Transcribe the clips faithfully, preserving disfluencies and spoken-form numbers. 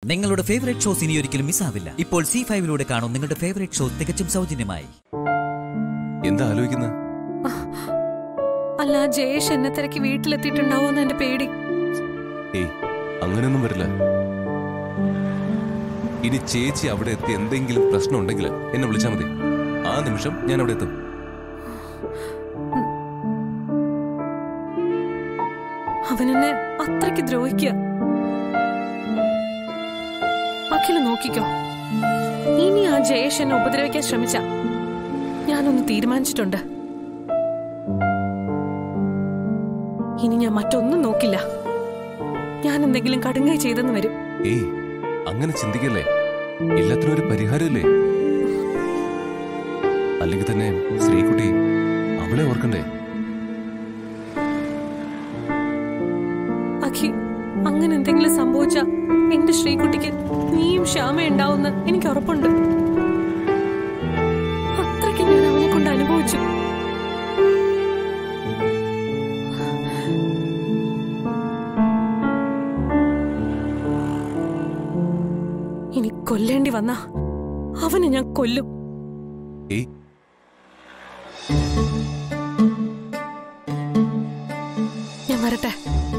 നിങ്ങളുടെ favourite shows ഇനി ഒരിക്കലും മിസ്സാവില്ല. ഇപ്പോൾ സി ഫൈവിലൂടെ കാണും നിങ്ങളുടെ ഫേവറേറ്റ് ഷോ തികച്ചും സൗജന്യമായി. എന്താ ആലോചിക്കുന്നത്? അല്ല, ജയേഷ് എന്നെ തിരക്കി വീട്ടിലെത്തിയിട്ടുണ്ടാവോന്ന് എന്റെ പേടി. ഏയ്, അങ്ങനെയൊന്നും വരില്ല. ഇനി ചേച്ചി അവിടെ എത്തി എന്തെങ്കിലും പ്രശ്നം ഉണ്ടെങ്കിൽ എന്നെ വിളിച്ചാൽ മതി. ആ നിമിഷം ഞാൻ അവിടെ എത്തും. അവനെന്നെ അത്രയ്ക്ക് ദ്രോഹിക്കുക. അഖില് നോക്കിക്കോ, ഇനി ആ ജയേഷ് എന്നെ ഉപദ്രവിക്കാൻ ശ്രമിച്ച ഞാനൊന്ന് തീരുമാനിച്ചിട്ടുണ്ട്. ഇനി ഞാൻ മറ്റൊന്നും നോക്കില്ല. ഞാൻ എന്തെങ്കിലും കടുങ്ങൈ ചെയ്തെന്ന് വരും. ഏയ്, അങ്ങനെ ചിന്തിക്കല്ലേ. എല്ലാത്തിനും ഒരു പരിഹാരമില്ലേ? അല്ലെങ്കിൽ തന്നെ ശ്രീകുട്ടി അവളെ ഓർക്കണ്ടേ? അഖി, അങ്ങനെ എന്തെങ്കിലും സംഭവിച്ച എന്റെ ശ്രീകുട്ടിക്ക് നീയും ശ്യാമ ഉണ്ടാവുമെന്ന് എനിക്ക് ഉറപ്പുണ്ട്. അത്രയ്ക്ക് ഞാൻ അവനെ കൊണ്ട് അനുഭവിച്ചു. ഇനി കൊല്ലേണ്ടി വന്ന അവനെ ഞാൻ കൊല്ലും. ഞാൻ വരട്ടെ.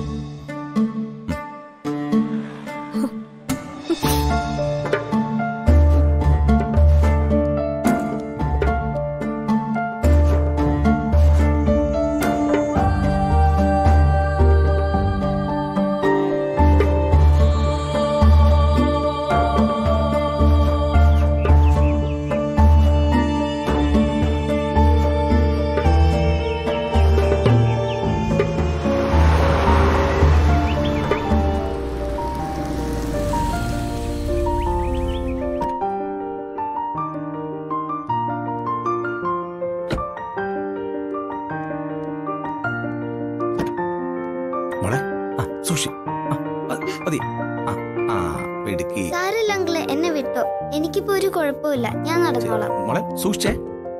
എന്നെ വിട്ടോ, എനിക്കിപ്പോ ഒരു കുഴപ്പമില്ല, ഞാൻ നടന്നോളാം. മോളെ സൂക്ഷിച്ചേ,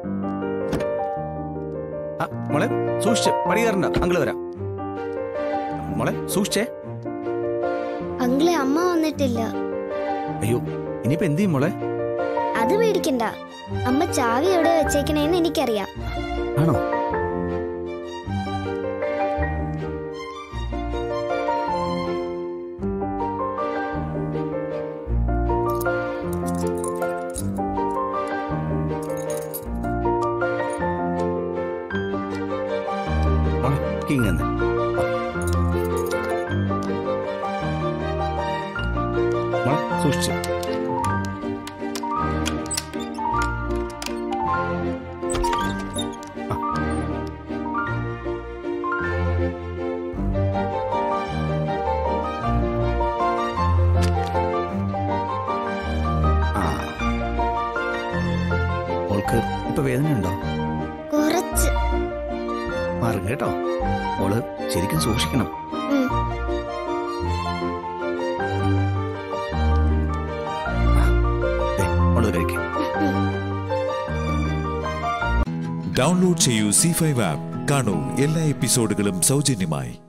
മോളെ സൂക്ഷിച്ച് പടി കയറണ്ട, അങ്കിള് വരാം. മോളെ സൂക്ഷിച്ചേ. അങ്കിളെ, അമ്മ വന്നിട്ടില്ല. അയ്യോ, ഇനിയിപ്പോ എന്ത് ചെയ്യും മോളെ? അത് പേടിക്കണ്ട, അമ്മ ചാവി എവിടെ വെച്ചേക്കണേന്ന് എനിക്കറിയാം. ആണോ? ഇങ്ങനെ സൂക്ഷിച്ചു. മോൾക്ക് ഇപ്പൊ വേദനയുണ്ടോ? കുറച്ച്. മാറും കേട്ടോ. മോള് ശരിക്കും സൂക്ഷിക്കണം. ഡൗൺലോഡ് ചെയ്യൂ സി ഫൈവ് ആപ്പ്. കാണൂ എല്ലാ എപ്പിസോഡുകളും സൗജന്യമായി.